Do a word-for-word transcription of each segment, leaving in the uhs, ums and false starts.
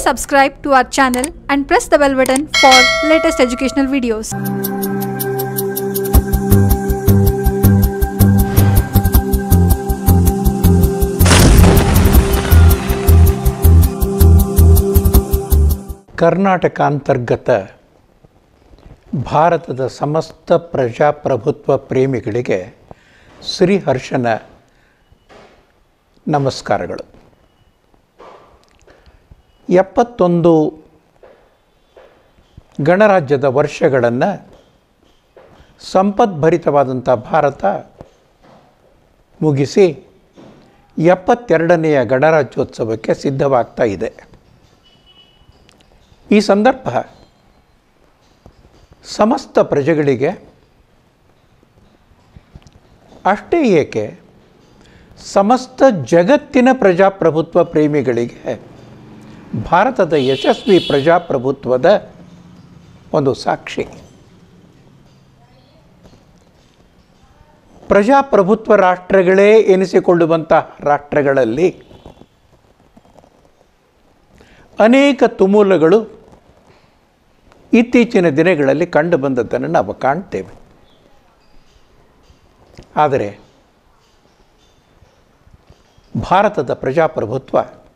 subscribe to our channel and press the bell button for latest educational videos. ಕರ್ನಾಟಕಾಂತರ್ಗತ ಭಾರತದ ಸಮಸ್ತ ಪ್ರಜಾಪ್ರಭುತ್ವ ಪ್ರೇಮಿಗಳಿಗೆ ಶ್ರೀಹರ್ಷನ ನಮಸ್ಕಾರಗಳು. ಎಪ್ಪತ್ತೊಂದು ಗಣರಾಜ್ಯದ ವರ್ಷಗಳನ್ನು ಸಂಪದ್ಭರಿತವಾದಂಥ ಭಾರತ ಮುಗಿಸಿ ಎಪ್ಪತ್ತೆರಡನೆಯ ಗಣರಾಜ್ಯೋತ್ಸವಕ್ಕೆ ಸಿದ್ಧವಾಗ್ತಾ ಇದೆ. ಈ ಸಂದರ್ಭ ಸಮಸ್ತ ಪ್ರಜೆಗಳಿಗೆ, ಅಷ್ಟೇ ಏಕೆ ಸಮಸ್ತ ಜಗತ್ತಿನ ಪ್ರಜಾಪ್ರಭುತ್ವ ಪ್ರೇಮಿಗಳಿಗೆ ಭಾರತದ ಯಶಸ್ವಿ ಪ್ರಜಾಪ್ರಭುತ್ವದ ಒಂದು ಸಾಕ್ಷಿ. ಪ್ರಜಾಪ್ರಭುತ್ವ ರಾಷ್ಟ್ರಗಳೇ ಎನಿಸಿಕೊಳ್ಳುವಂಥ ರಾಷ್ಟ್ರಗಳಲ್ಲಿ ಅನೇಕ ತುಮುಲಗಳು ಇತ್ತೀಚಿನ ದಿನಗಳಲ್ಲಿ ಕಂಡುಬಂದದ್ದನ್ನು ನಾವು ಕಾಣ್ತೇವೆ. ಆದರೆ ಭಾರತದ ಪ್ರಜಾಪ್ರಭುತ್ವ,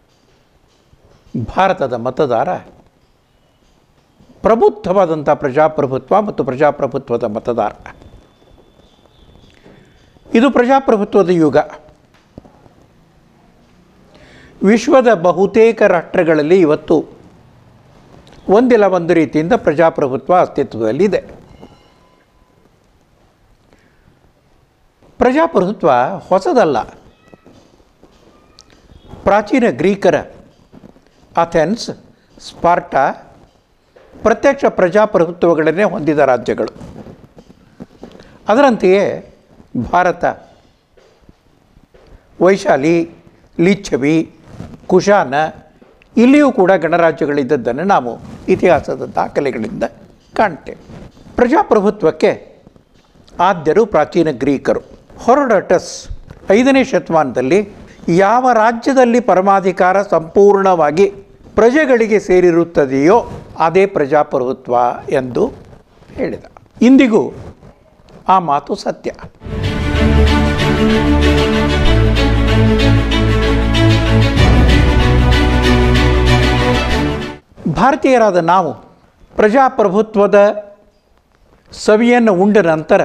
ಭಾರತದ ಮತದಾರ ಪ್ರಬುದ್ಧವಾದಂಥ ಪ್ರಜಾಪ್ರಭುತ್ವ ಮತ್ತು ಪ್ರಜಾಪ್ರಭುತ್ವದ ಮತದಾರ, ಇದು ಪ್ರಜಾಪ್ರಭುತ್ವದ ಯುಗ. ವಿಶ್ವದ ಬಹುತೇಕ ರಾಷ್ಟ್ರಗಳಲ್ಲಿ ಇವತ್ತು ಒಂದಿಲ್ಲ ಒಂದು ರೀತಿಯಿಂದ ಪ್ರಜಾಪ್ರಭುತ್ವ ಅಸ್ತಿತ್ವದಲ್ಲಿದೆ. ಪ್ರಜಾಪ್ರಭುತ್ವ ಹೊಸದಲ್ಲ. ಪ್ರಾಚೀನ ಗ್ರೀಕರ ಅಥೆನ್ಸ್, ಸ್ಪಾರ್ಟಾ ಪ್ರತ್ಯಕ್ಷ ಪ್ರಜಾಪ್ರಭುತ್ವಗಳನ್ನೇ ಹೊಂದಿದ ರಾಜ್ಯಗಳು. ಅದರಂತೆಯೇ ಭಾರತ ವೈಶಾಲಿ, ಲಿಚ್ಛವಿ, ಕುಶಾನ ಇಲ್ಲಿಯೂ ಕೂಡ ಗಣರಾಜ್ಯಗಳಿದ್ದದ್ದನ್ನು ನಾವು ಇತಿಹಾಸದ ದಾಖಲೆಗಳಿಂದ ಕಾಣ್ತೇವೆ. ಪ್ರಜಾಪ್ರಭುತ್ವಕ್ಕೆ ಆದ್ಯರು ಪ್ರಾಚೀನ ಗ್ರೀಕರು. ಹೆರೋಡೋಟಸ್ ಐದನೇ ಶತಮಾನದಲ್ಲಿ ಯಾವ ರಾಜ್ಯದಲ್ಲಿ ಪರಮಾಧಿಕಾರ ಸಂಪೂರ್ಣವಾಗಿ ಪ್ರಜೆಗಳಿಗೆ ಸೇರಿರುತ್ತದೆಯೋ ಅದೇ ಪ್ರಜಾಪ್ರಭುತ್ವ ಎಂದು ಹೇಳಿದ. ಇಂದಿಗೂ ಆ ಮಾತು ಸತ್ಯ. ಭಾರತೀಯರಾದ ನಾವು ಪ್ರಜಾಪ್ರಭುತ್ವದ ಸವಿಯನ್ನು ಉಂಡ ನಂತರ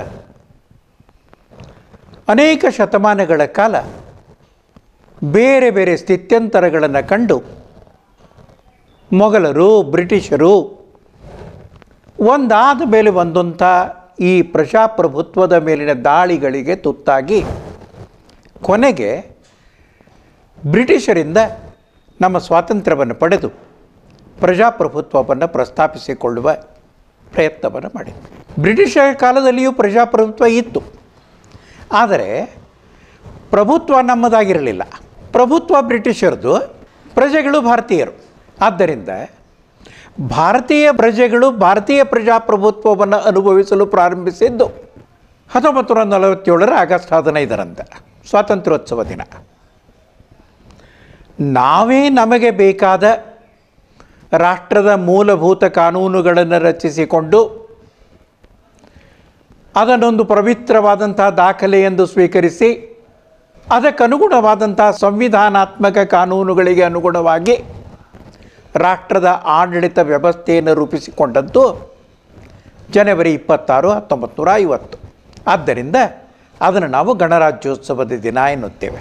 ಅನೇಕ ಶತಮಾನಗಳ ಕಾಲ ಬೇರೆ ಬೇರೆ ಸ್ಥಿತ್ಯಂತರಗಳನ್ನು ಕಂಡು ಮೊಘಲರು, ಬ್ರಿಟಿಷರು ಒಂದಾದ ಮೇಲೆ ಒಂದೊಂಥ ಈ ಪ್ರಜಾಪ್ರಭುತ್ವದ ಮೇಲಿನ ದಾಳಿಗಳಿಗೆ ತುತ್ತಾಗಿ ಕೊನೆಗೆ ಬ್ರಿಟಿಷರಿಂದ ನಮ್ಮ ಸ್ವಾತಂತ್ರ್ಯವನ್ನು ಪಡೆದು ಪ್ರಜಾಪ್ರಭುತ್ವವನ್ನು ಪ್ರಸ್ತಾಪಿಸಿಕೊಳ್ಳುವ ಪ್ರಯತ್ನವನ್ನು ಮಾಡಿದ್ವಿ. ಬ್ರಿಟಿಷರ ಕಾಲದಲ್ಲಿಯೂ ಪ್ರಜಾಪ್ರಭುತ್ವ ಇತ್ತು. ಆದರೆ ಪ್ರಭುತ್ವ ನಮ್ಮದಾಗಿರಲಿಲ್ಲ. ಪ್ರಭುತ್ವ ಬ್ರಿಟಿಷರದು, ಪ್ರಜೆಗಳು ಭಾರತೀಯರು. ಆದ್ದರಿಂದ ಭಾರತೀಯ ಪ್ರಜೆಗಳು ಭಾರತೀಯ ಪ್ರಜಾಪ್ರಭುತ್ವವನ್ನು ಅನುಭವಿಸಲು ಪ್ರಾರಂಭಿಸಿದ್ದು ಹತ್ತೊಂಬತ್ತು ನೂರ ನಲವತ್ತೇಳರ ಆಗಸ್ಟ್ ಹದಿನೈದರಂತೆ, ಸ್ವಾತಂತ್ರ್ಯೋತ್ಸವ ದಿನ. ನಾವೇ ನಮಗೆ ಬೇಕಾದ ರಾಷ್ಟ್ರದ ಮೂಲಭೂತ ಕಾನೂನುಗಳನ್ನು ರಚಿಸಿಕೊಂಡು ಅದನ್ನೊಂದು ಪವಿತ್ರವಾದಂಥ ದಾಖಲೆ ಎಂದು ಸ್ವೀಕರಿಸಿ ಅದಕ್ಕನುಗುಣವಾದಂಥ ಸಂವಿಧಾನಾತ್ಮಕ ಕಾನೂನುಗಳಿಗೆ ಅನುಗುಣವಾಗಿ ರಾಷ್ಟ್ರದ ಆಡಳಿತ ವ್ಯವಸ್ಥೆಯನ್ನು ರೂಪಿಸಿಕೊಂಡದ್ದು ಜನವರಿ ಇಪ್ಪತ್ತಾರು ಹತ್ತೊಂಬತ್ತು ನೂರ ಐವತ್ತು. ಆದ್ದರಿಂದ ಅದನ್ನು ನಾವು ಗಣರಾಜ್ಯೋತ್ಸವದ ದಿನ ಎನ್ನುತ್ತೇವೆ.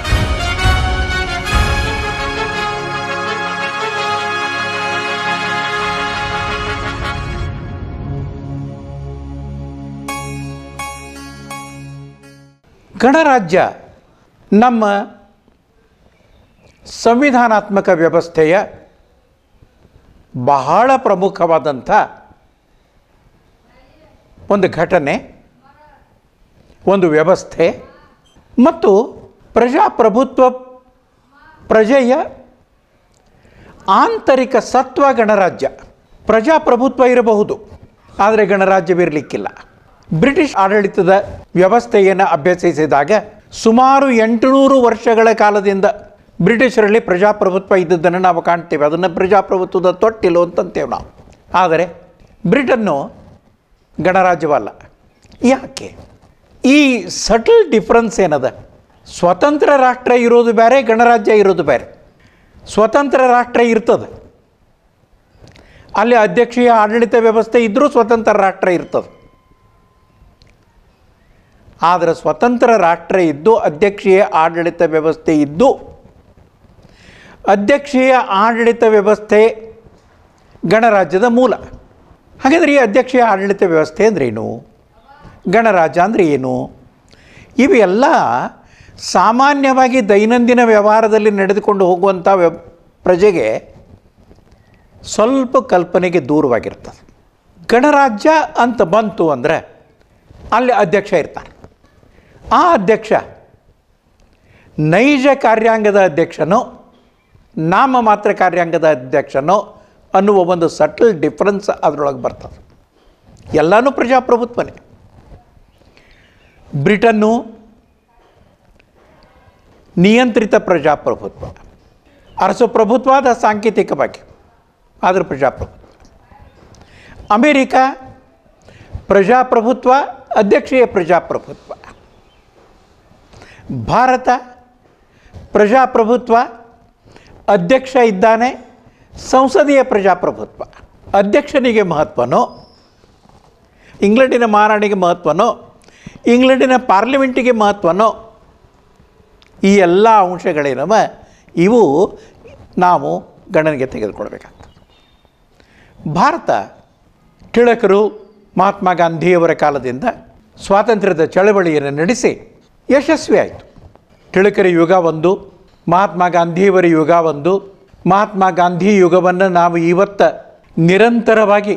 ಗಣರಾಜ್ಯ ನಮ್ಮ ಸಂವಿಧಾನಾತ್ಮಕ ವ್ಯವಸ್ಥೆಯ ಬಹಳ ಪ್ರಮುಖವಾದಂಥ ಒಂದು ಘಟನೆ, ಒಂದು ವ್ಯವಸ್ಥೆ ಮತ್ತು ಪ್ರಜಾಪ್ರಭುತ್ವ ಪ್ರಜೆಯ ಆಂತರಿಕ ಸತ್ವ ಗಣರಾಜ್ಯ. ಪ್ರಜಾಪ್ರಭುತ್ವ ಇರಬಹುದು, ಆದರೆ ಗಣರಾಜ್ಯವಿರಲಿಕ್ಕಿಲ್ಲ. ಬ್ರಿಟಿಷ್ ಆಡಳಿತದ ವ್ಯವಸ್ಥೆಯನ್ನು ಅಭ್ಯಸಿಸಿದಾಗ ಸುಮಾರು ಎಂಟುನೂರು ವರ್ಷಗಳ ಕಾಲದಿಂದ ಬ್ರಿಟಿಷರಲ್ಲಿ ಪ್ರಜಾಪ್ರಭುತ್ವ ಇದ್ದದ್ದನ್ನು ನಾವು ಕಾಣ್ತೇವೆ. ಅದನ್ನು ಪ್ರಜಾಪ್ರಭುತ್ವದ ತೊಟ್ಟಿಲು ಅಂತಂತೇವೆ ನಾವು. ಆದರೆ ಬ್ರಿಟನ್ನು ಗಣರಾಜ್ಯವಲ್ಲ. ಯಾಕೆ? ಈ ಸಟಲ್ ಡಿಫ್ರೆನ್ಸ್ ಏನದ? ಸ್ವತಂತ್ರ ರಾಷ್ಟ್ರ ಇರೋದು ಬೇರೆ, ಗಣರಾಜ್ಯ ಇರೋದು ಬೇರೆ. ಸ್ವತಂತ್ರ ರಾಷ್ಟ್ರ ಇರ್ತದೆ, ಅಲ್ಲಿ ಅಧ್ಯಕ್ಷೀಯ ಆಡಳಿತ ವ್ಯವಸ್ಥೆ ಇದ್ದರೂ ಸ್ವತಂತ್ರ ರಾಷ್ಟ್ರ ಇರ್ತದೆ. ಆದರೆ ಸ್ವತಂತ್ರ ರಾಷ್ಟ್ರ ಇದ್ದು ಅಧ್ಯಕ್ಷೀಯ ಆಡಳಿತ ವ್ಯವಸ್ಥೆ ಇದ್ದು ಅಧ್ಯಕ್ಷೀಯ ಆಡಳಿತ ವ್ಯವಸ್ಥೆ ಗಣರಾಜ್ಯದ ಮೂಲ. ಹಾಗಾದರೆ ಈ ಅಧ್ಯಕ್ಷೀಯ ಆಡಳಿತ ವ್ಯವಸ್ಥೆ ಅಂದ್ರೇನು? ಗಣರಾಜ್ಯ ಅಂದರೆ ಏನು? ಇವೆಲ್ಲ ಸಾಮಾನ್ಯವಾಗಿ ದೈನಂದಿನ ವ್ಯವಹಾರದಲ್ಲಿ ನಡೆದುಕೊಂಡು ಹೋಗುವಂಥ ವ್ಯ ಪ್ರಜೆಗೆ ಸ್ವಲ್ಪ ಕಲ್ಪನೆಗೆ ದೂರವಾಗಿರ್ತದೆ. ಗಣರಾಜ್ಯ ಅಂತ ಬಂತು ಅಂದರೆ ಅಲ್ಲಿ ಅಧ್ಯಕ್ಷ ಇರ್ತಾರೆ. ಆ ಅಧ್ಯಕ್ಷ ನೈಜ ಕಾರ್ಯಾಂಗದ ಅಧ್ಯಕ್ಷನೋ ನಾಮ ಮಾತ್ರ ಕಾರ್ಯಾಂಗದ ಅಧ್ಯಕ್ಷನೋ ಅನ್ನುವ ಒಂದು ಸಟಲ್ ಡಿಫ್ರೆನ್ಸ್ ಅದರೊಳಗೆ ಬರ್ತದೆ. ಎಲ್ಲನೂ ಪ್ರಜಾಪ್ರಭುತ್ವನೇ. ಬ್ರಿಟನ್ನು ನಿಯಂತ್ರಿತ ಪ್ರಜಾಪ್ರಭುತ್ವ, ಅರಸಪ್ರಭುತ್ವದ ಸಾಂಕೇತಿಕವಾಗಿ ಆದರೆ ಪ್ರಜಾಪ್ರಭುತ್ವ. ಅಮೇರಿಕ ಪ್ರಜಾಪ್ರಭುತ್ವ, ಅಧ್ಯಕ್ಷೀಯ ಪ್ರಜಾಪ್ರಭುತ್ವ. ಭಾರತ ಪ್ರಜಾಪ್ರಭುತ್ವ, ಅಧ್ಯಕ್ಷ ಇದ್ದಾನೆ, ಸಂಸದೀಯ ಪ್ರಜಾಪ್ರಭುತ್ವ. ಅಧ್ಯಕ್ಷನಿಗೆ ಮಹತ್ವನೋ, ಇಂಗ್ಲೆಂಡಿನ ಮಹಾರಾಣಿಗೆ ಮಹತ್ವನೋ, ಇಂಗ್ಲೆಂಡಿನ ಪಾರ್ಲಿಮೆಂಟಿಗೆ ಮಹತ್ವನೋ, ಈ ಎಲ್ಲ ಅಂಶಗಳೇನವ ಇವು ನಾವು ಗಣನೆಗೆ ತೆಗೆದುಕೊಳ್ಬೇಕಾಗ್ತದೆ. ಭಾರತ ಟಿಳಕರು ಮಹಾತ್ಮ ಗಾಂಧಿಯವರ ಕಾಲದಿಂದ ಸ್ವಾತಂತ್ರ್ಯದ ಚಳವಳಿಯನ್ನು ನಡೆಸಿ ಯಶಸ್ವಿ ಆಯಿತು. ಟಿಳಕರ ಯುಗ ಒಂದು, ಮಹಾತ್ಮ ಗಾಂಧಿಯವರ ಯುಗ ಒಂದು. ಮಹಾತ್ಮ ಗಾಂಧಿ ಯುಗವನ್ನು ನಾವು ಇವತ್ತು ನಿರಂತರವಾಗಿ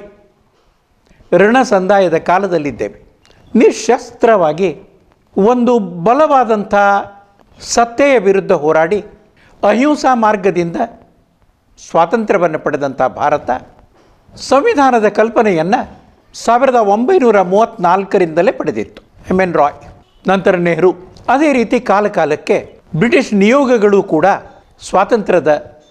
ಋಣ ಸಂದಾಯದ ಕಾಲದಲ್ಲಿದ್ದೇವೆ. ನಿಶಸ್ತ್ರವಾಗಿ ಒಂದು ಬಲವಾದಂಥ ಸತ್ತೆಯ ವಿರುದ್ಧ ಹೋರಾಡಿ ಅಹಿಂಸಾ ಮಾರ್ಗದಿಂದ ಸ್ವಾತಂತ್ರ್ಯವನ್ನು ಪಡೆದಂಥ ಭಾರತ ಸಂವಿಧಾನದ ಕಲ್ಪನೆಯನ್ನು ಸಾವಿರದ ಒಂಬೈನೂರ ಮೂವತ್ತ್ನಾಲ್ಕರಿಂದಲೇ ಪಡೆದಿತ್ತು. ಎಮ್ ಎನ್ ರಾಯ್, ನಂತರ ನೆಹರು. ಅದೇ ರೀತಿ ಕಾಲ ಕಾಲಕ್ಕೆ ಬ್ರಿಟಿಷ್ ನಿಯೋಗಗಳು ಕೂಡ ಸ್ವಾತಂತ್ರ್ಯದ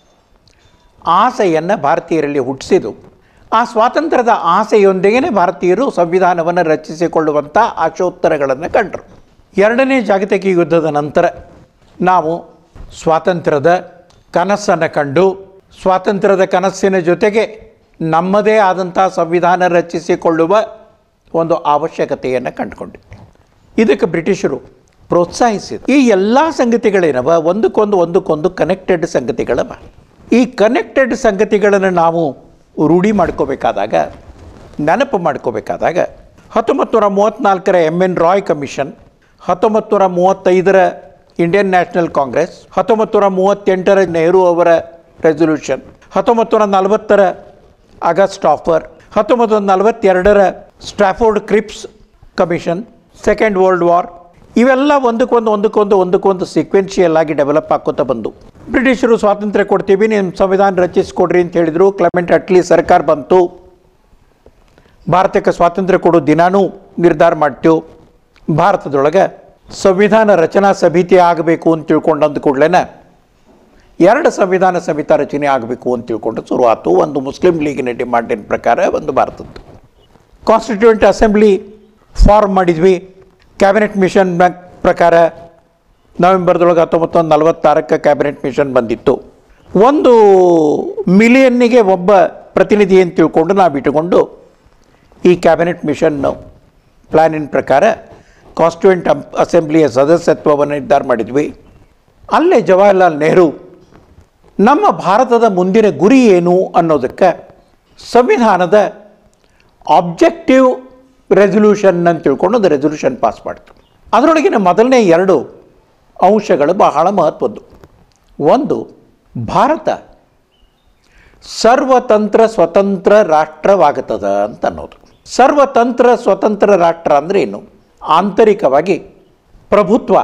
ಆಸೆಯನ್ನು ಭಾರತೀಯರಲ್ಲಿ ಹುಟ್ಟಿಸಿದವು. ಆ ಸ್ವಾತಂತ್ರ್ಯದ ಆಸೆಯೊಂದಿಗೆ ಭಾರತೀಯರು ಸಂವಿಧಾನವನ್ನು ರಚಿಸಿಕೊಳ್ಳುವಂಥ ಆಶೋತ್ತರಗಳನ್ನು ಕಂಡರು. ಎರಡನೇ ಜಾಗತಿಕ ಯುದ್ಧದ ನಂತರ ನಾವು ಸ್ವಾತಂತ್ರ್ಯದ ಕನಸನ್ನು ಕಂಡು ಸ್ವಾತಂತ್ರ್ಯದ ಕನಸಿನ ಜೊತೆಗೆ ನಮ್ಮದೇ ಆದಂಥ ಸಂವಿಧಾನ ರಚಿಸಿಕೊಳ್ಳುವ ಒಂದು ಅವಶ್ಯಕತೆಯನ್ನು ಕಂಡುಕೊಂಡಿದ್ದೆ. ಇದಕ್ಕೆ ಬ್ರಿಟಿಷರು ಪ್ರೋತ್ಸಾಹಿಸಿದರು. ಈ ಎಲ್ಲ ಸಂಗತಿಗಳೇನವ ಒಂದಕ್ಕೊಂದು ಒಂದಕ್ಕೊಂದು ಕನೆಕ್ಟೆಡ್ ಸಂಗತಿಗಳವ. ಈ ಕನೆಕ್ಟೆಡ್ ಸಂಗತಿಗಳನ್ನು ನಾವು ರೂಢಿ ಮಾಡ್ಕೋಬೇಕಾದಾಗ, ನೆನಪು ಮಾಡ್ಕೋಬೇಕಾದಾಗ ಹತ್ತೊಂಬತ್ತು ನೂರ ಮೂವತ್ತ್ನಾಲ್ಕರ ಎಮ್ ಎನ್ ರಾಯ್ ಕಮಿಷನ್, ಹತ್ತೊಂಬತ್ತು ನೂರ ಮೂವತ್ತೈದರ ಇಂಡಿಯನ್ ನ್ಯಾಷನಲ್ ಕಾಂಗ್ರೆಸ್, ಹತ್ತೊಂಬತ್ತು ನೂರ ಮೂವತ್ತೆಂಟರ ನೆಹರು ಅವರ ರೆಸೊಲ್ಯೂಷನ್, ಹತ್ತೊಂಬತ್ತು ನೂರ ನಲವತ್ತರ ಆಗಸ್ಟ್ ಆಫರ್, ಹತ್ತೊಂಬತ್ತು ನೂರ ನಲವತ್ತೆರಡರ Stafford Cripps commission, second world war, ಇವೆಲ್ಲ ಒಂದಕ್ಕೊಂದು ಒಂದಕ್ಕೊಂದು ಒಂದಕ್ಕೊಂದು ಸೀಕ್ವೆನ್ಷಿಯಲ್ ಆಗಿ ಡೆವಲಪ್ ಆಕೋತಾ ಬಂದು. ಬ್ರಿಟಿಷರು ಸ್ವಾತಂತ್ರ್ಯ ಕೊಡ್ತೀವಿ, ನಿಮ್ಮ ಸಂವಿಧಾನ ರಚಿಸಿಕೊಡ್ರಿ ಅಂತ ಹೇಳಿದರು. ಕ್ಲೆಮೆಂಟ್ ಅಟ್ಲಿ ಸರ್ಕಾರ ಬಂತು. ಭಾರತಕ್ಕೆ ಸ್ವಾತಂತ್ರ್ಯ ಕೊಡೋ ದಿನಾನೂ ನಿರ್ಧಾರ ಮಾಡ್ತೀವಿ. ಭಾರತದೊಳಗೆ ಸಂವಿಧಾನ ರಚನಾ ಸಮಿತಿ ಆಗಬೇಕು ಅಂತ ತಿಳ್ಕೊಂಡು ಅಂದ ಕೂಡಲೇ ಎರಡು ಸಂವಿಧಾನ ಸಮಿತಿ ರಚನೆ ಆಗಬೇಕು ಅಂತ ತಿಳ್ಕೊಂಡು ಶುರುವಾತು. ಒಂದು ಮುಸ್ಲಿಂ ಲೀಗಿನ ಡಿಮಾಂಡಿನ ಪ್ರಕಾರ, ಒಂದು ಭಾರತದ್ದು. ಕಾನ್ಸ್ಟಿಟ್ಯೂಯೆಂಟ್ ಅಸೆಂಬ್ಲಿ ಫಾರ್ಮ್ ಮಾಡಿದ್ವಿ. ಕ್ಯಾಬಿನೆಟ್ ಮಿಷನ್ ಪ್ರಕಾರ ನವೆಂಬರ್ದೊಳಗೆ ಹತ್ತೊಂಬತ್ತು ನೂರ ನಲವತ್ತಾರಕ್ಕೆ ಕ್ಯಾಬಿನೆಟ್ ಮಿಷನ್ ಬಂದಿತ್ತು. ಒಂದು ಮಿಲಿಯನ್ನಿಗೆ ಒಬ್ಬ ಪ್ರತಿನಿಧಿ ಅಂತ ತಿಳ್ಕೊಂಡು ನಾವು ಇಟ್ಟುಕೊಂಡು ಈ ಕ್ಯಾಬಿನೆಟ್ ಮಿಷನ್ ಪ್ಲ್ಯಾನಿನ ಪ್ರಕಾರ ಕಾನ್ಸ್ಟಿಟ್ಯೂಯೆಂಟ್ ಅಸೆಂಬ್ಲಿಯ ಸದಸ್ಯತ್ವವನ್ನು ನಿರ್ಧಾರ ಮಾಡಿದ್ವಿ. ಅಲ್ಲೇ ಜವಾಹರ್ಲಾಲ್ ನೆಹರು ನಮ್ಮ ಭಾರತದ ಮುಂದಿನ ಗುರಿ ಏನು ಅನ್ನೋದಕ್ಕೆ ಸಂವಿಧಾನದ ಆಬ್ಜೆಕ್ಟಿವ್ ರೆಸೊಲ್ಯೂಷನ್ ಅಂತ ತಿಳ್ಕೊಂಡು ಒಂದು ರೆಸೊಲ್ಯೂಷನ್ ಪಾಸ್ ಮಾಡ್ತು. ಅದರೊಳಗಿನ ಮೊದಲನೇ ಎರಡು ಅಂಶಗಳು ಬಹಳ ಮಹತ್ವದ್ದು. ಒಂದು, ಭಾರತ ಸರ್ವತಂತ್ರ ಸ್ವತಂತ್ರ ರಾಷ್ಟ್ರವಾಗುತ್ತದೆ ಅಂತ ಅನ್ನೋದು. ಸರ್ವತಂತ್ರ ಸ್ವತಂತ್ರ ರಾಷ್ಟ್ರ ಅಂದರೆ ಏನು? ಆಂತರಿಕವಾಗಿ ಪ್ರಭುತ್ವ,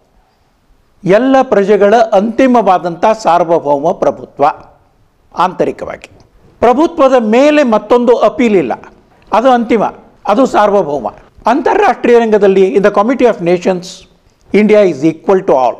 ಎಲ್ಲ ಪ್ರಜೆಗಳ ಅಂತಿಮವಾದಂಥ ಸಾರ್ವಭೌಮ ಪ್ರಭುತ್ವ. ಆಂತರಿಕವಾಗಿ ಪ್ರಭುತ್ವದ ಮೇಲೆ ಮತ್ತೊಂದು ಅಪೀಲ್ ಇಲ್ಲ, ಅದು ಅಂತಿಮ, ಅದು ಸಾರ್ವಭೌಮ. ಅಂತಾರಾಷ್ಟ್ರೀಯ ರಂಗದಲ್ಲಿ in the comity of nations India is equal to all.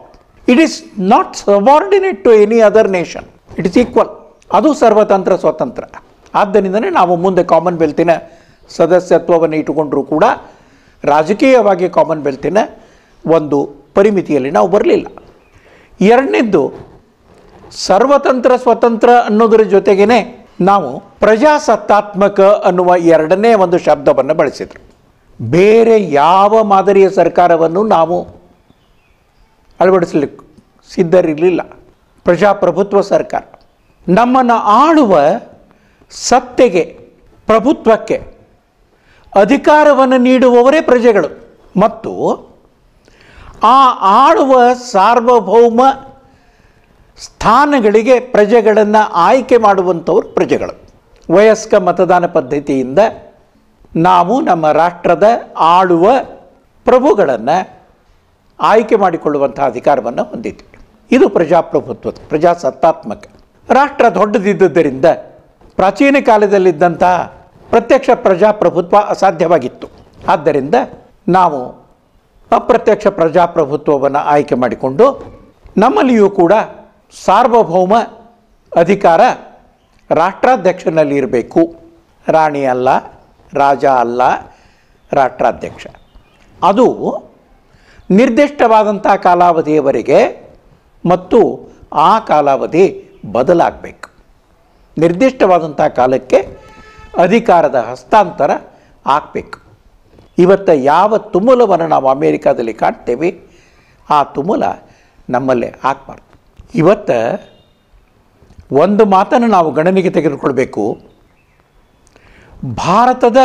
It is not subordinate to any other nation, it is equal. ಅದು ಸರ್ವತಂತ್ರ ಸ್ವತಂತ್ರ. ಆದ್ದರಿಂದನೇ ನಾವು ಮುಂದೆ ಕಾಮನ್ವೆಲ್ತಿನ ಸದಸ್ಯತ್ವವನ್ನು ಇಟ್ಟುಕೊಂಡರೂ ಕೂಡ ರಾಜಕೀಯವಾಗಿ ಕಾಮನ್ವೆಲ್ತಿನ ಒಂದು ಪರಿಮಿತಿಯಲ್ಲಿ ನಾವು ಬರಲಿಲ್ಲ. ಎರಡನೇದ್ದು, ಸರ್ವತಂತ್ರ ಸ್ವತಂತ್ರ ಅನ್ನೋದರ ಜೊತೆಗೇ ನಾವು ಪ್ರಜಾಸತ್ತಾತ್ಮಕ ಅನ್ನುವ ಎರಡನೇ ಒಂದು ಶಬ್ದವನ್ನು ಬಳಸಿದರು. ಬೇರೆ ಯಾವ ಮಾದರಿಯ ಸರ್ಕಾರವನ್ನು ನಾವು ಅಳವಡಿಸಲಿಕ್ಕೆ ಸಿದ್ಧರಿರಲಿಲ್ಲ. ಪ್ರಜಾಪ್ರಭುತ್ವ ಸರ್ಕಾರ ನಮ್ಮನ್ನು ಆಳುವ ಸತ್ತೆಗೆ, ಪ್ರಭುತ್ವಕ್ಕೆ ಅಧಿಕಾರವನ್ನು ನೀಡುವವರೇ ಪ್ರಜೆಗಳು ಮತ್ತು ಆ ಆಳುವ ಸಾರ್ವಭೌಮ ಸ್ಥಾನಗಳಿಗೆ ಪ್ರಜೆಗಳನ್ನು ಆಯ್ಕೆ ಮಾಡುವಂಥವರು ಪ್ರಜೆಗಳು. ವಯಸ್ಕ ಮತದಾನ ಪದ್ಧತಿಯಿಂದ ನಾವು ನಮ್ಮ ರಾಷ್ಟ್ರದ ಆಳುವ ಪ್ರಭುಗಳನ್ನು ಆಯ್ಕೆ ಮಾಡಿಕೊಳ್ಳುವಂಥ ಅಧಿಕಾರವನ್ನು ಹೊಂದಿದ್ವಿ. ಇದು ಪ್ರಜಾಪ್ರಭುತ್ವದ ಪ್ರಜಾಸತ್ತಾತ್ಮಕ ರಾಷ್ಟ್ರ. ದೊಡ್ಡದಿದ್ದುದರಿಂದ ಪ್ರಾಚೀನ ಕಾಲದಲ್ಲಿದ್ದಂಥ ಪ್ರತ್ಯಕ್ಷ ಪ್ರಜಾಪ್ರಭುತ್ವ ಅಸಾಧ್ಯವಾಗಿತ್ತು. ಆದ್ದರಿಂದ ನಾವು ಅಪ್ರತ್ಯಕ್ಷ ಪ್ರಜಾಪ್ರಭುತ್ವವನ್ನು ಆಯ್ಕೆ ಮಾಡಿಕೊಂಡು ನಮ್ಮಲ್ಲಿಯೂ ಕೂಡ ಸಾರ್ವಭೌಮ ಅಧಿಕಾರ ರಾಷ್ಟ್ರಾಧ್ಯಕ್ಷನಲ್ಲಿ ಇರಬೇಕು. ರಾಣಿ ಅಲ್ಲ, ರಾಜ ಅಲ್ಲ, ರಾಷ್ಟ್ರಾಧ್ಯಕ್ಷ. ಅದು ನಿರ್ದಿಷ್ಟವಾದಂಥ ಕಾಲಾವಧಿಯವರೆಗೆ ಮತ್ತು ಆ ಕಾಲಾವಧಿ ಬದಲಾಗಬೇಕು. ನಿರ್ದಿಷ್ಟವಾದಂಥ ಕಾಲಕ್ಕೆ ಅಧಿಕಾರದ ಹಸ್ತಾಂತರ ಆಗಬೇಕು. ಇವತ್ತು ಯಾವ ತುಮುಲವನ್ನು ನಾವು ಅಮೇರಿಕಾದಲ್ಲಿ ಕಾಣ್ತೇವೆ ಆ ತುಮುಲ ನಮ್ಮಲ್ಲೇ ಆಗಬಾರ್ದು. ಇವತ್ತು ಒಂದು ಮಾತನ್ನು ನಾವು ಗಣನೆಗೆ ತೆಗೆದುಕೊಳ್ಬೇಕು. ಭಾರತದ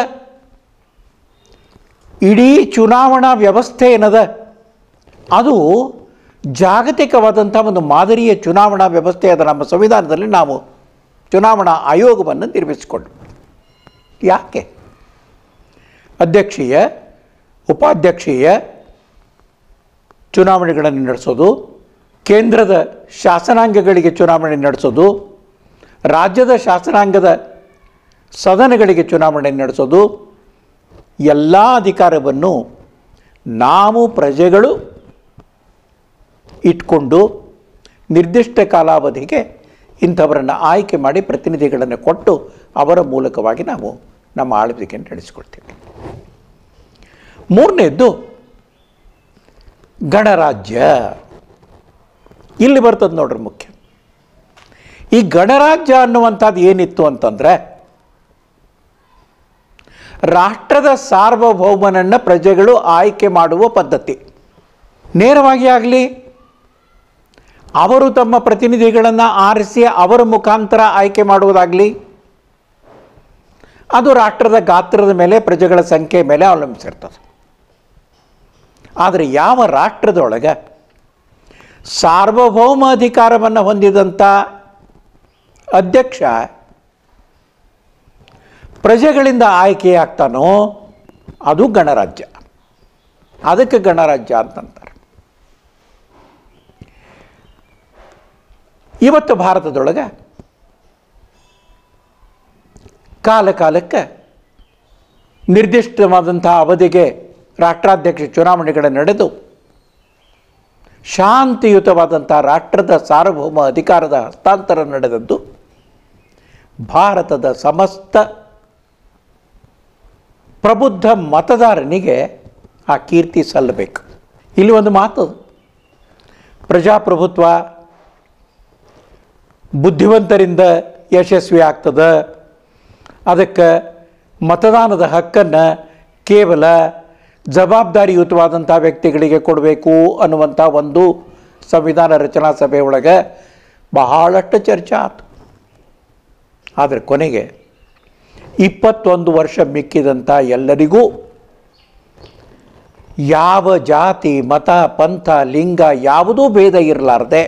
ಇಡೀ ಚುನಾವಣಾ ವ್ಯವಸ್ಥೆ ಏನದ ಅದು ಜಾಗತಿಕವಾದಂಥ ಒಂದು ಮಾದರಿಯ ಚುನಾವಣಾ ವ್ಯವಸ್ಥೆ ಅದ. ನಮ್ಮ ಸಂವಿಧಾನದಲ್ಲಿ ನಾವು ಚುನಾವಣಾ ಆಯೋಗವನ್ನು ನಿರ್ಮಿಸಿಕೊಂಡು ಯಾಕೆ ಅಧ್ಯಕ್ಷೀಯ ಉಪಾಧ್ಯಕ್ಷೀಯ ಚುನಾವಣೆಗಳನ್ನು ನಡೆಸೋದು, ಕೇಂದ್ರದ ಶಾಸನಾಂಗಗಳಿಗೆ ಚುನಾವಣೆ ನಡೆಸೋದು, ರಾಜ್ಯದ ಶಾಸನಾಂಗದ ಸದನಗಳಿಗೆ ಚುನಾವಣೆ ನಡೆಸೋದು, ಎಲ್ಲ ಅಧಿಕಾರವನ್ನು ನಾವು ಪ್ರಜೆಗಳು ಇಟ್ಕೊಂಡು ನಿರ್ದಿಷ್ಟ ಕಾಲಾವಧಿಗೆ ಇಂಥವರನ್ನು ಆಯ್ಕೆ ಮಾಡಿ ಪ್ರತಿನಿಧಿಗಳನ್ನು ಕೊಟ್ಟು ಅವರ ಮೂಲಕವಾಗಿ ನಾವು ನಮ್ಮ ಆಳ್ವಿಕೆಯನ್ನು ನಡೆಸಿಕೊಳ್ತೀವಿ. ಮೂರನೇದ್ದು ಗಣರಾಜ್ಯ. ಇಲ್ಲಿ ಬರ್ತದೆ ನೋಡ್ರಿ ಮುಖ್ಯ. ಈ ಗಣರಾಜ್ಯ ಅನ್ನುವಂಥದ್ದು ಏನಿತ್ತು ಅಂತಂದರೆ ರಾಷ್ಟ್ರದ ಸಾರ್ವಭೌಮನನ್ನು ಪ್ರಜೆಗಳು ಆಯ್ಕೆ ಮಾಡುವ ಪದ್ಧತಿ. ನೇರವಾಗಿ ಆಗಲಿ, ಅವರು ತಮ್ಮ ಪ್ರತಿನಿಧಿಗಳನ್ನು ಆರಿಸಿ ಅವರ ಮುಖಾಂತರ ಆಯ್ಕೆ ಮಾಡುವುದಾಗಲಿ, ಅದು ರಾಷ್ಟ್ರದ ಗಾತ್ರದ ಮೇಲೆ, ಪ್ರಜೆಗಳ ಸಂಖ್ಯೆ ಮೇಲೆ ಅವಲಂಬಿಸಿರ್ತದೆ. ಆದರೆ ಯಾವ ರಾಷ್ಟ್ರದೊಳಗೆ ಸಾರ್ವಭೌಮ ಅಧಿಕಾರವನ್ನು ಹೊಂದಿದಂಥ ಅಧ್ಯಕ್ಷ ಪ್ರಜೆಗಳಿಂದ ಆಯ್ಕೆಯಾಗ್ತಾನೋ ಅದು ಗಣರಾಜ್ಯ. ಅದಕ್ಕೆ ಗಣರಾಜ್ಯ ಅಂತಂತಾರೆ. ಇವತ್ತು ಭಾರತದೊಳಗೆ ಕಾಲ ಕಾಲಕ್ಕೆ ನಿರ್ದಿಷ್ಟವಾದಂಥ ಅವಧಿಗೆ ರಾಷ್ಟ್ರಾಧ್ಯಕ್ಷ ಚುನಾವಣೆಗಳು ನಡೆದು ಶಾಂತಿಯುತವಾದಂಥ ರಾಷ್ಟ್ರದ ಸಾರ್ವಭೌಮ ಅಧಿಕಾರದ ಹಸ್ತಾಂತರ ನಡೆದದ್ದು ಭಾರತದ ಸಮಸ್ತ ಪ್ರಬುದ್ಧ ಮತದಾರನಿಗೆ ಆ ಕೀರ್ತಿ ಸಲ್ಲಬೇಕು. ಇಲ್ಲಿ ಒಂದು ಮಾತು, ಪ್ರಜಾಪ್ರಭುತ್ವ ಬುದ್ಧಿವಂತರಿಂದ ಯಶಸ್ವಿ ಆಗ್ತದೆ. ಅದಕ್ಕೆ ಮತದಾನದ ಹಕ್ಕನ್ನು ಕೇವಲ ಜವಾಬ್ದಾರಿಯುತವಾದಂಥ ವ್ಯಕ್ತಿಗಳಿಗೆ ಕೊಡಬೇಕು ಅನ್ನುವಂಥ ಒಂದು ಸಂವಿಧಾನ ರಚನಾ ಸಭೆ ಒಳಗೆ ಬಹಳಷ್ಟು ಚರ್ಚೆ ಆಯಿತು. ಆದರೆ ಕೊನೆಗೆ ಇಪ್ಪತ್ತೊಂದು ವರ್ಷ ಮಿಕ್ಕಿದಂಥ ಎಲ್ಲರಿಗೂ ಯಾವ ಜಾತಿ, ಮತ, ಪಂಥ, ಲಿಂಗ ಯಾವುದೂ ಭೇದ ಇರಲಾರ್ದೆ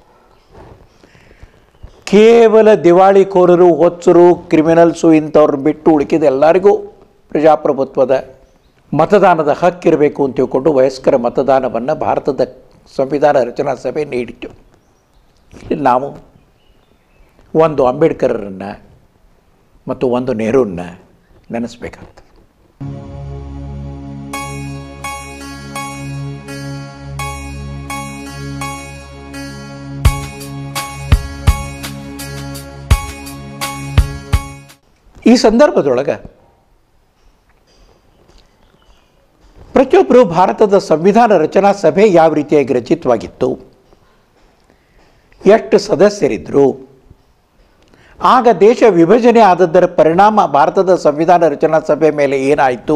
ಕೇವಲ ದಿವಾಳಿಕೋರರು, ಹೊಚ್ಚರು, ಕ್ರಿಮಿನಲ್ಸು ಇಂಥವ್ರು ಬಿಟ್ಟು ಉಳಿಕಿದ ಎಲ್ಲರಿಗೂ ಪ್ರಜಾಪ್ರಭುತ್ವದ ಮತದಾನದ ಹಕ್ಕಿರಬೇಕು ಅಂತ ತಿಳ್ಕೊಂಡು ವಯಸ್ಕರ ಮತದಾನವನ್ನು ಭಾರತದ ಸಂವಿಧಾನ ರಚನಾ ಸಭೆ ನೀಡಿತು. ಇಲ್ಲಿ ನಾವು ಒಂದು ಅಂಬೇಡ್ಕರರನ್ನು ಮತ್ತು ಒಂದು ನೆಹರೂನ್ನ ನೆನೆಸ್ಬೇಕಾಗ್ತದೆ. ಈ ಸಂದರ್ಭದೊಳಗೆ ಪ್ರತಿಯೊಬ್ಬರು ಭಾರತದ ಸಂವಿಧಾನ ರಚನಾ ಸಭೆ ಯಾವ ರೀತಿಯಾಗಿ ರಚಿತವಾಗಿತ್ತು, ಎಷ್ಟು ಸದಸ್ಯರಿದ್ದರು, ಆಗ ದೇಶ ವಿಭಜನೆ ಆದದ್ದರ ಪರಿಣಾಮ ಭಾರತದ ಸಂವಿಧಾನ ರಚನಾ ಸಭೆ ಮೇಲೆ ಏನಾಯಿತು,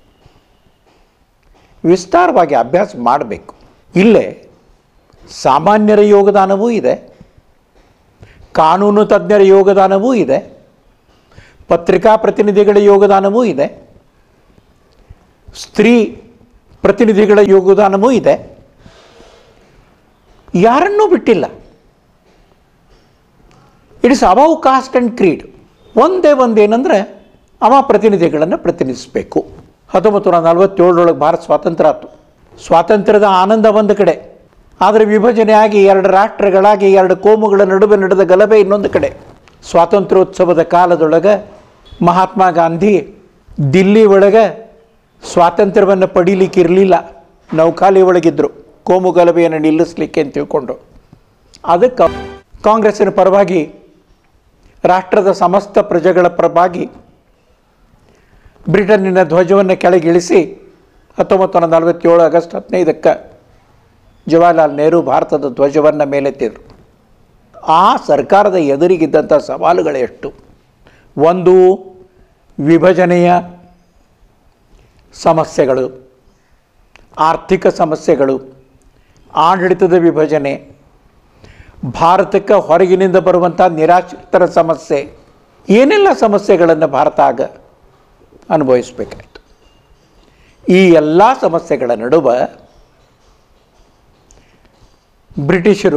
ವಿಸ್ತಾರವಾಗಿ ಅಭ್ಯಾಸ ಮಾಡಬೇಕು. ಇಲ್ಲೇ ಸಾಮಾನ್ಯರ ಯೋಗದಾನವೂ ಇದೆ, ಕಾನೂನು ತಜ್ಞರ ಯೋಗದಾನವೂ ಇದೆ, ಪತ್ರಿಕಾ ಪ್ರತಿನಿಧಿಗಳ ಯೋಗದಾನವೂ ಇದೆ, ಸ್ತ್ರೀ ಪ್ರತಿನಿಧಿಗಳ ಯೋಗದಾನವೂ ಇದೆ. ಯಾರನ್ನೂ ಬಿಟ್ಟಿಲ್ಲ. It's above caste and creed. ಒಂದೇ ಒಂದೇನೆಂದರೆ ಅವ ಪ್ರತಿನಿಧಿಗಳನ್ನು ಪ್ರತಿನಿಧಿಸಬೇಕು. ಹತ್ತೊಂಬತ್ತು ನೂರ ನಲವತ್ತೇಳರೊಳಗೆ ಭಾರತ ಸ್ವಾತಂತ್ರ್ಯ ಆಯಿತು. ಸ್ವಾತಂತ್ರ್ಯದ ಆನಂದ ಒಂದು ಕಡೆ, ಆದರೆ ವಿಭಜನೆ ಆಗಿ ಎರಡು ರಾಷ್ಟ್ರಗಳಾಗಿ ಎರಡು ಕೋಮುಗಳ ನಡುವೆ ನಡೆದ ಗಲಭೆ ಇನ್ನೊಂದು ಕಡೆ. ಸ್ವಾತಂತ್ರ್ಯೋತ್ಸವದ ಕಾಲದೊಳಗೆ ಮಹಾತ್ಮ ಗಾಂಧಿ ದಿಲ್ಲಿ ಒಳಗೆ ಸ್ವಾತಂತ್ರ್ಯವನ್ನು ಪಡೀಲಿಕ್ಕೆ ಇರಲಿಲ್ಲ, ನೌಖಾಲಿ ಒಳಗಿದ್ದರು ಕೋಮು ಗಲಭೆಯನ್ನು ನಿಲ್ಲಿಸಲಿಕ್ಕೆ ಅಂತ ತಿಳ್ಕೊಂಡು. ಅದಕ್ಕೆ ಕಾಂಗ್ರೆಸ್ಸಿನ ಪರವಾಗಿ, ರಾಷ್ಟ್ರದ ಸಮಸ್ತ ಪ್ರಜೆಗಳ ಪರವಾಗಿ ಬ್ರಿಟನ್ನಿನ ಧ್ವಜವನ್ನು ಕೆಳಗಿಳಿಸಿ ಹತ್ತೊಂಬತ್ತು ನೂರ ನಲವತ್ತೇಳು ಆಗಸ್ಟ್ ಹದಿನೈದಕ್ಕೆ ಜವಾಹರ್ಲಾಲ್ ನೆಹರು ಭಾರತದ ಧ್ವಜವನ್ನು ಮೇಲೆತ್ತಿದರು. ಆ ಸರ್ಕಾರದ ಎದುರಿಗಿದ್ದಂಥ ಸವಾಲುಗಳೆಷ್ಟು? ಒಂದು, ವಿಭಜನೆಯ ಸಮಸ್ಯೆಗಳು, ಆರ್ಥಿಕ ಸಮಸ್ಯೆಗಳು, ಆಡಳಿತದ ವಿಭಜನೆ, ಭಾರತಕ್ಕೆ ಹೊರಗಿನಿಂದ ಬರುವಂಥ ನಿರಾಶ್ರಿತರ ಸಮಸ್ಯೆ, ಏನೆಲ್ಲ ಸಮಸ್ಯೆಗಳನ್ನು ಭಾರತ ಆಗ ಅನುಭವಿಸಬೇಕಾಯಿತು. ಈ ಎಲ್ಲ ಸಮಸ್ಯೆಗಳ ನಡುವೆ ಬ್ರಿಟಿಷರು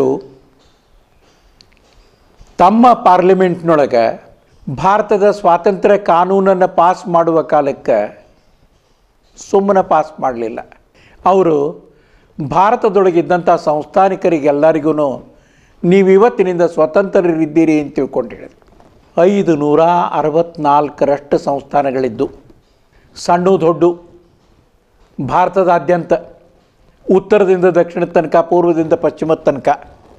ತಮ್ಮ ಪಾರ್ಲಿಮೆಂಟ್ನೊಳಗೆ ಭಾರತದ ಸ್ವಾತಂತ್ರ್ಯ ಕಾನೂನನ್ನು ಪಾಸ್ ಮಾಡುವ ಕಾಲಕ್ಕೆ ಸುಮ್ಮನೆ ಪಾಸ್ ಮಾಡಲಿಲ್ಲ. ಅವರು ಭಾರತದೊಳಗಿದ್ದಂಥ ಸಂಸ್ಥಾನಿಕರಿಗೆಲ್ಲರಿಗೂ ನೀವು ಇವತ್ತಿನಿಂದ ಸ್ವತಂತ್ರರಿದ್ದೀರಿ ಅಂತ ತಿಳ್ಕೊಂಡು ಹೇಳಿದ್ರು. ಐದು ನೂರ ಅರವತ್ತ್ನಾಲ್ಕರಷ್ಟು ಸಂಸ್ಥಾನಗಳಿದ್ದು, ಸಣ್ಣ ದೊಡ್ಡ, ಭಾರತದಾದ್ಯಂತ ಉತ್ತರದಿಂದ ದಕ್ಷಿಣ ತನಕ, ಪೂರ್ವದಿಂದ ಪಶ್ಚಿಮದ ತನಕ.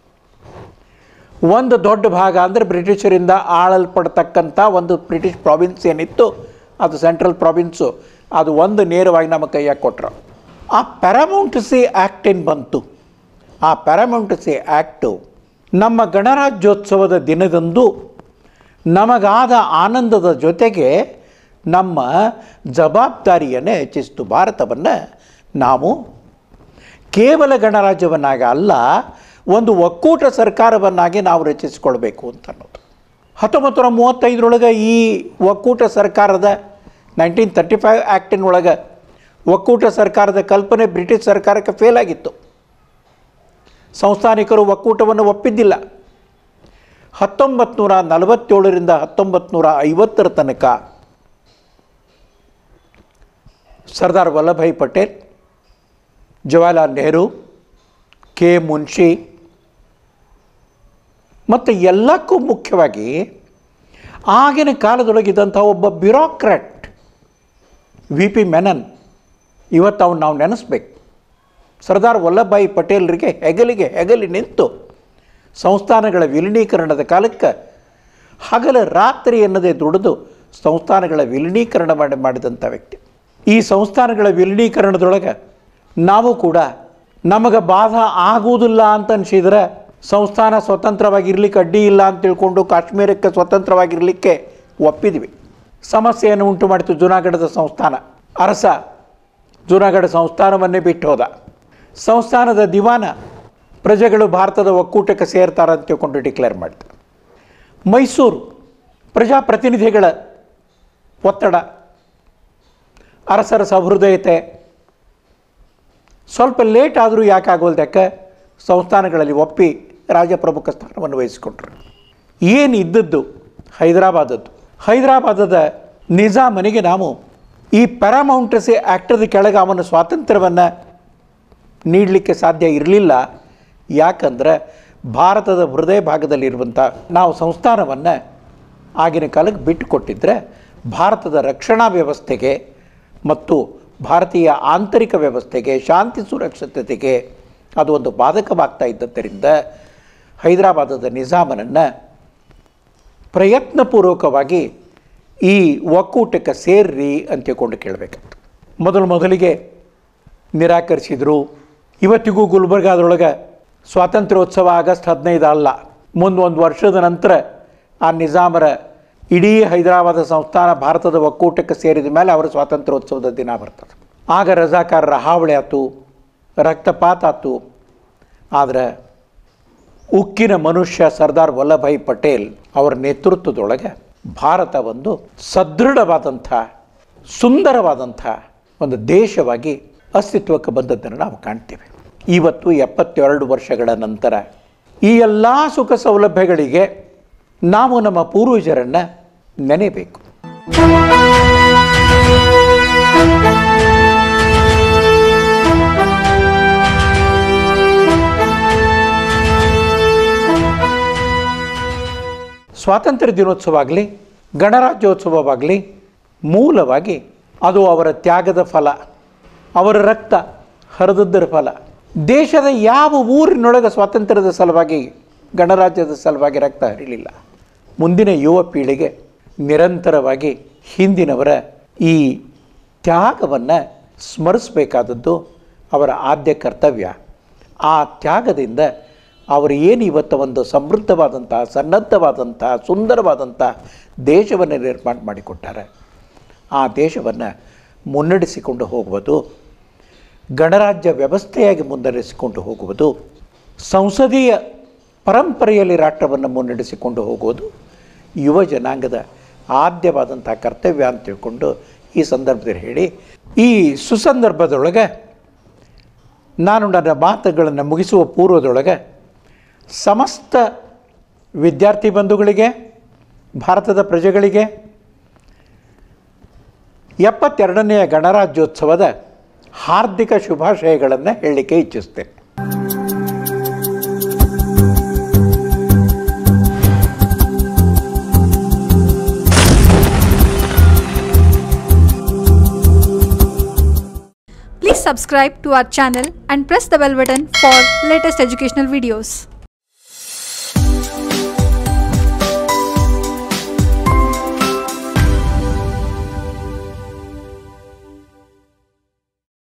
ಒಂದು ದೊಡ್ಡ ಭಾಗ ಅಂದರೆ ಬ್ರಿಟಿಷರಿಂದ ಆಳಲ್ಪಡ್ತಕ್ಕಂಥ ಒಂದು ಬ್ರಿಟಿಷ್ ಪ್ರಾವಿನ್ಸ್ ಏನಿತ್ತು, ಅದು ಸೆಂಟ್ರಲ್ ಪ್ರಾವಿನ್ಸು, ಅದು ಒಂದು ನೇರವಾಗಿ ನಮ್ಮ ಕೈಯಾಗಿ ಕೊಟ್ಟರು. ಆ ಪ್ಯಾರಾಮೌಂಟಸಿ ಆ್ಯಕ್ಟ್ ಏನು ಬಂತು, ಆ ಪ್ಯಾರಾಮೌಂಟಸಿ ಆ್ಯಕ್ಟು ನಮ್ಮ ಗಣರಾಜ್ಯೋತ್ಸವದ ದಿನದಂದು ನಮಗಾದ ಆನಂದದ ಜೊತೆಗೆ ನಮ್ಮ ಜವಾಬ್ದಾರಿಯನ್ನು ಹೆಚ್ಚಿಸಿತು. ಭಾರತವನ್ನು ನಾವು ಕೇವಲ ಗಣರಾಜ್ಯವನ್ನಾಗಿ ಅಲ್ಲ, ಒಂದು ಒಕ್ಕೂಟ ಸರ್ಕಾರವನ್ನಾಗಿ ನಾವು ರಚಿಸಿಕೊಳ್ಬೇಕು ಅಂತ ಅನ್ನೋದು. ಹತ್ತೊಂಬತ್ತು ನೂರ ಮೂವತ್ತೈದರೊಳಗೆ ಈ ಒಕ್ಕೂಟ ಸರ್ಕಾರದ ನೈನ್ಟೀನ್ ತರ್ಟಿ ಫೈವ್ ಆ್ಯಕ್ಟಿನೊಳಗೆ ಒಕ್ಕೂಟ ಸರ್ಕಾರದ ಕಲ್ಪನೆ ಬ್ರಿಟಿಷ್ ಸರ್ಕಾರಕ್ಕೆ ಫೇಲ್ ಆಗಿತ್ತು. ಸಂಸ್ಥಾನಿಕರು ಒಕ್ಕೂಟವನ್ನು ಒಪ್ಪಿದ್ದಿಲ್ಲ. ಹತ್ತೊಂಬತ್ತು ನೂರ ನಲವತ್ತೇಳರಿಂದ ಹತ್ತೊಂಬತ್ತು ನೂರ ಐವತ್ತರ ತನಕ ಸರ್ದಾರ್ ವಲ್ಲಭಾಯಿ ಪಟೇಲ್, ಜವಾಹರ್ಲಾಲ್ ನೆಹರು, ಕೆ ಮುನ್ಷಿ ಮತ್ತು ಎಲ್ಲಕ್ಕೂ ಮುಖ್ಯವಾಗಿ ಆಗಿನ ಕಾಲದೊಳಗಿದ್ದಂಥ ಒಬ್ಬ ಬ್ಯೂರೋಕ್ರಾಟ್ ವಿ ಪಿ ಮೆನನ್, ಇವತ್ತು ಅವನು ನಾವು ನೆನೆಸ್ಬೇಕು. ಸರ್ದಾರ್ ವಲ್ಲಭಾಯಿ ಪಟೇಲರಿಗೆ ಹೆಗಲಿಗೆ ಹೆಗಲಿ ನಿಂತು ಸಂಸ್ಥಾನಗಳ ವಿಲೀನೀಕರಣದ ಕಾಲಕ್ಕೆ ಹಗಲ ರಾತ್ರಿ ಎನ್ನದೇ ದುಡಿದು ಸಂಸ್ಥಾನಗಳ ವಿಲೀನೀಕರಣ ಮಾಡಿ ಮಾಡಿದಂಥ ವ್ಯಕ್ತಿ. ಈ ಸಂಸ್ಥಾನಗಳ ವಿಲೀನೀಕರಣದೊಳಗೆ ನಾವು ಕೂಡ ನಮಗೆ ಬಾಧ ಆಗುವುದಿಲ್ಲ ಅಂತ ಅನಿಸಿದರೆ ಸಂಸ್ಥಾನ ಸ್ವತಂತ್ರವಾಗಿರಲಿಕ್ಕೆ ಅಡ್ಡಿ ಇಲ್ಲ ಅಂತ ತಿಳ್ಕೊಂಡು ಕಾಶ್ಮೀರಕ್ಕೆ ಸ್ವತಂತ್ರವಾಗಿರಲಿಕ್ಕೆ ಒಪ್ಪಿದ್ವಿ. ಸಮಸ್ಯೆಯನ್ನು ಉಂಟು ಮಾಡಿತು ಜುನಾಗಢದ ಸಂಸ್ಥಾನ. ಅರಸ ಜುನಾಗಢ ಸಂಸ್ಥಾನವನ್ನೇ ಬಿಟ್ಟು ಹೋದ. ಸಂಸ್ಥಾನದ ದಿವಾನ ಪ್ರಜೆಗಳು ಭಾರತದ ಒಕ್ಕೂಟಕ್ಕೆ ಸೇರ್ತಾರೆ ಅಂತ ತಿಳ್ಕೊಂಡು ಡಿಕ್ಲೇರ್ ಮಾಡಿದ. ಮೈಸೂರು ಪ್ರಜಾಪ್ರತಿನಿಧಿಗಳ ಒತ್ತಡ, ಅರಸರ ಸಹೃದಯತೆ, ಸ್ವಲ್ಪ ಲೇಟ್ ಆದರೂ ಯಾಕೆ ಆಗೋಲ್ದಕ್ಕೆ ಸಂಸ್ಥಾನಗಳಲ್ಲಿ ಒಪ್ಪಿ ರಾಜಪ್ರಮುಖ ಸ್ಥಾನವನ್ನು ವಹಿಸಿಕೊಂಡ್ರು. ಏನು ಇದ್ದದ್ದು ಹೈದರಾಬಾದದ್ದು. ಹೈದರಾಬಾದದ ನಿಜಾಮನಿಗೆ ನಾವು ಈ ಪ್ಯಾರಾಮೌಂಟಸಿ ಆ್ಯಕ್ಟದ ಕೆಳಗೆ ಅವನ ಸ್ವಾತಂತ್ರ್ಯವನ್ನು ನೀಡಲಿಕ್ಕೆ ಸಾಧ್ಯ ಇರಲಿಲ್ಲ. ಯಾಕಂದರೆ ಭಾರತದ ಹೃದಯ ಭಾಗದಲ್ಲಿರುವಂಥ ನಾವು ಸಂಸ್ಥಾನವನ್ನು ಆಗಿನ ಕಾಲಕ್ಕೆ ಬಿಟ್ಟು ಕೊಟ್ಟಿದ್ದರೆ ಭಾರತದ ರಕ್ಷಣಾ ವ್ಯವಸ್ಥೆಗೆ ಮತ್ತು ಭಾರತೀಯ ಆಂತರಿಕ ವ್ಯವಸ್ಥೆಗೆ, ಶಾಂತಿ ಸುರಕ್ಷತೆಗೆ ಅದು ಒಂದು ಬಾಧಕವಾಗ್ತಾ ಇದ್ದರಿಂದ ಹೈದರಾಬಾದದ ನಿಜಾಮನನ್ನು ಪ್ರಯತ್ನಪೂರ್ವಕವಾಗಿ ಈ ಒಕ್ಕೂಟಕ್ಕೆ ಸೇರ್ರಿ ಅಂತ ತಿಳ್ಕೊಂಡು ಕೇಳಬೇಕಾಯ್ತು. ಮೊದಲು ಮೊದಲಿಗೆ ನಿರಾಕರಿಸಿದರು. ಇವತ್ತಿಗೂ ಗುಲ್ಬರ್ಗಾದೊಳಗೆ ಸ್ವಾತಂತ್ರ್ಯೋತ್ಸವ ಆಗಸ್ಟ್ ಹದಿನೈದು ಅಲ್ಲ, ಮುಂದೆ ಒಂದು ವರ್ಷದ ನಂತರ ಆ ನಿಜಾಮರ ಇಡೀ ಹೈದರಾಬಾದ ಸಂಸ್ಥಾನ ಭಾರತದ ಒಕ್ಕೂಟಕ್ಕೆ ಸೇರಿದ ಮೇಲೆ ಅವರ ಸ್ವಾತಂತ್ರ್ಯೋತ್ಸವದ ದಿನ ಬರ್ತದೆ. ಆಗ ರಜಾಕಾರರ ಹಾವಳಿ ಆಯ್ತು, ರಕ್ತಪಾತ ಆಯ್ತು. ಆದರೆ ಉಕ್ಕಿನ ಮನುಷ್ಯ ಸರ್ದಾರ್ ವಲ್ಲಭಾಯಿ ಪಟೇಲ್ ಅವರ ನೇತೃತ್ವದೊಳಗೆ ಭಾರತ ಒಂದು ಸದೃಢವಾದಂಥ ಸುಂದರವಾದಂಥ ಒಂದು ದೇಶವಾಗಿ ಅಸ್ತಿತ್ವಕ್ಕೆ ಬಂದದ್ದನ್ನು ನಾವು ಕಾಣ್ತೇವೆ. ಇವತ್ತು ಎಪ್ಪತ್ತೆರಡು ವರ್ಷಗಳ ನಂತರ ಈ ಎಲ್ಲ ಸುಖ ಸೌಲಭ್ಯಗಳಿಗೆ ನಾವು ನಮ್ಮ ಪೂರ್ವಜರನ್ನು ನೆನೆಯಬೇಕು. ಸ್ವಾತಂತ್ರ್ಯ ದಿನೋತ್ಸವ ಆಗಲಿ ಗಣರಾಜ್ಯೋತ್ಸವವಾಗಲಿ ಮೂಲವಾಗಿ ಅದು ಅವರ ತ್ಯಾಗದ ಫಲ, ಅವರ ರಕ್ತ ಹರಿದದ್ದರ ಫಲ. ದೇಶದ ಯಾವ ಊರಿನೊಳಗೆ ಸ್ವಾತಂತ್ರ್ಯದ ಸಲುವಾಗಿ ಗಣರಾಜ್ಯದ ಸಲುವಾಗಿ ರಕ್ತ ಹರಿಲಿಲ್ಲ. ಮುಂದಿನ ಯುವ ಪೀಳಿಗೆ ನಿರಂತರವಾಗಿ ಹಿಂದಿನವರ ಈ ತ್ಯಾಗವನ್ನು ಸ್ಮರಿಸಬೇಕಾದದ್ದು ಅವರ ಆದ್ಯ ಕರ್ತವ್ಯ. ಆ ತ್ಯಾಗದಿಂದ ಅವರು ಏನು ಇವತ್ತು ಒಂದು ಸಮೃದ್ಧವಾದಂಥ ಸನ್ನದ್ಧವಾದಂಥ ಸುಂದರವಾದಂಥ ದೇಶವನ್ನು ನಿರ್ಮಾಣ ಮಾಡಿಕೊಟ್ಟಾರೆ, ಆ ದೇಶವನ್ನು ಮುನ್ನಡೆಸಿಕೊಂಡು ಹೋಗುವುದು, ಗಣರಾಜ್ಯ ವ್ಯವಸ್ಥೆಯಾಗಿ ಮುನ್ನಡೆಸಿಕೊಂಡು ಹೋಗುವುದು, ಸಂಸದೀಯ ಪರಂಪರೆಯಲ್ಲಿ ರಾಷ್ಟ್ರವನ್ನು ಮುನ್ನಡೆಸಿಕೊಂಡು ಹೋಗುವುದು ಯುವ ಜನಾಂಗದ ಆದ್ಯವಾದಂಥ ಕರ್ತವ್ಯ ಅಂತ ತಿಳ್ಕೊಂಡು ಈ ಸಂದರ್ಭದಲ್ಲಿ ಹೇಳಿ, ಈ ಸುಸಂದರ್ಭದೊಳಗೆ ನಾನು ನನ್ನ ಮಾತುಗಳನ್ನು ಮುಗಿಸುವ ಪೂರ್ವದೊಳಗೆ ಸಮಸ್ತ ವಿದ್ಯಾರ್ಥಿ ಬಂಧುಗಳಿಗೆ, ಭಾರತದ ಪ್ರಜೆಗಳಿಗೆ ಎಪ್ಪತ್ತೆರಡನೆಯ ಗಣರಾಜ್ಯೋತ್ಸವದ ಹಾರ್ದಿಕ ಶುಭಾಶಯಗಳನ್ನು ಹೇಳಲಿಕ್ಕೆ ಇಚ್ಛಿಸ್ತೇನೆ. Please subscribe to our channel and press the bell button for latest educational videos.